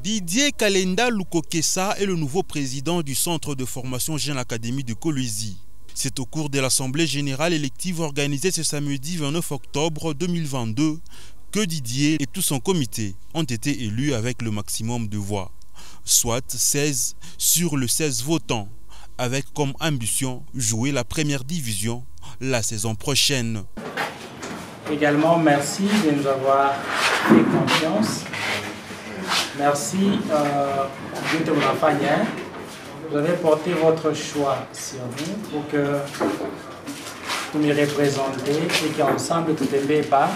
Didier Kalenda Lukokesa est le nouveau président du centre de formation Jeune Académie de Kolwezi. C'est au cours de l'Assemblée générale élective organisée ce samedi 29 octobre 2022 que Didier et tout son comité ont été élus avec le maximum de voix, soit 16 sur le 16 votants, avec comme ambition jouer la première division la saison prochaine. Également, merci de nous avoir fait confiance. Merci, Dieu vous avez porté votre choix sur nous pour que vous me représentez et qu'ensemble tout est pas.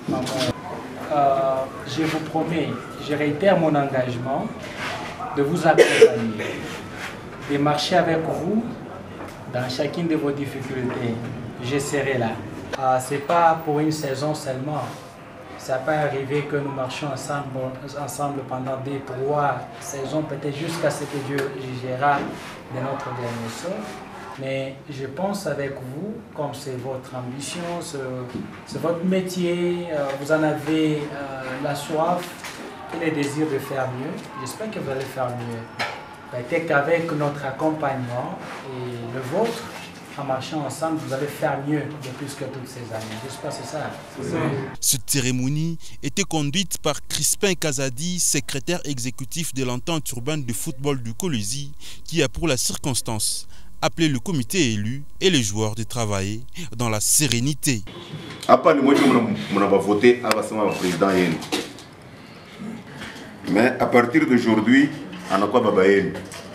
Je vous promets, je réitère mon engagement de vous accompagner, de marcher avec vous dans chacune de vos difficultés. Je serai là. Ce n'est pas pour une saison seulement. Ça peut arriver que nous marchions ensemble pendant 2-3 saisons, peut-être jusqu'à ce que Dieu jugera de notre dernier sort. Mais je pense avec vous, comme c'est votre ambition, c'est votre métier, vous en avez la soif et le désir de faire mieux. J'espère que vous allez faire mieux. Peut-être qu'avec notre accompagnement et le vôtre, en marchant ensemble, vous allez faire mieux de plus que toutes ces années. J'espère que c'est ça. Cette cérémonie était conduite par Crispin Kazadi, secrétaire exécutif de l'entente urbaine de football du Kolwezi, qui a pour la circonstance appelé le comité élu et les joueurs de travailler dans la sérénité. Mais à partir d'aujourd'hui, on a quoi babaye.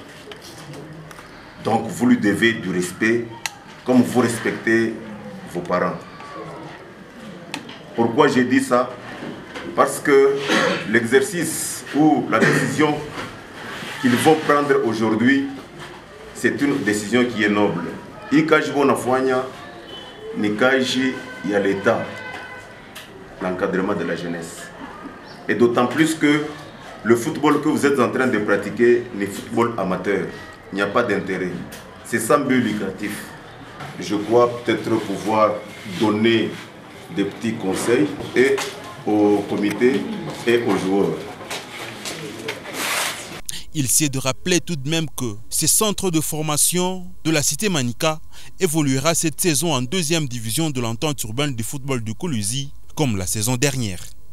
Donc vous lui devez du respect comme vous respectez vos parents. Pourquoi j'ai dit ça? Parce que l'exercice ou la décision qu'ils vont prendre aujourd'hui, c'est une décision qui est noble. Ikaji bonafwanya nikaji ya l'État, l'encadrement de la jeunesse. Et d'autant plus que le football que vous êtes en train de pratiquer, le football amateur, il n'y a pas d'intérêt. C'est sans but lucratif. Je crois peut-être pouvoir donner des petits conseils et au comité et aux joueurs. Il s'est de rappeler tout de même que ce centre de formation de la cité Manika évoluera cette saison en 2e division de l'entente urbaine de football de Kolwezi comme la saison dernière.